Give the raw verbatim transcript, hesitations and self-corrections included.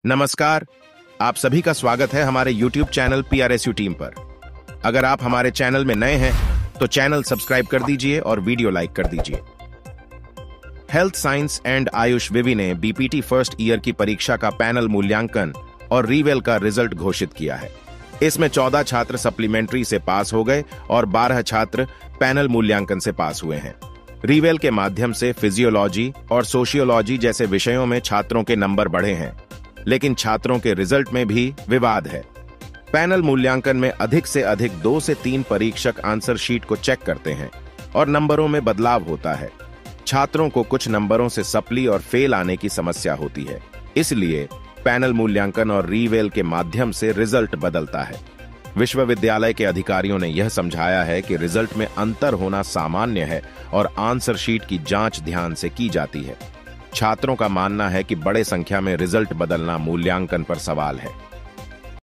नमस्कार। आप सभी का स्वागत है हमारे YouTube channel P R S U team पर। अगर आप हमारे चैनल में नए हैं तो चैनल सब्सक्राइब कर दीजिए और वीडियो लाइक कर दीजिए। हेल्थ साइंस एंड आयुष विवि ने B P T first year की परीक्षा का पैनल मूल्यांकन और रीवेल का रिजल्ट घोषित किया है। इसमें चौदह छात्र सप्लीमेंट्री से पास हो गए और बारह छात्र पैनल मूल्यांकन से पास हुए हैं। रीवेल के माध्यम से फिजियोलॉजी और सोशियोलॉजी जैसे विषयों में छात्रों के नंबर बढ़े हैं, लेकिन छात्रों के रिजल्ट में भी विवाद है। पैनल मूल्यांकन में अधिक से अधिक दो से तीन परीक्षक आंसर शीट को चेक करते हैं और नंबरों में बदलाव होता है। छात्रों को कुछ नंबरों से सप्ली और फेल आने की समस्या होती है, इसलिए पैनल मूल्यांकन और रीवेल के माध्यम से रिजल्ट बदलता है। विश्वविद्यालय के अधिकारियों ने यह समझाया है कि रिजल्ट में अंतर होना सामान्य है और आंसर शीट की जांच ध्यान से की जाती है। छात्रों का मानना है कि बड़े संख्या में रिजल्ट बदलना मूल्यांकन पर सवाल है।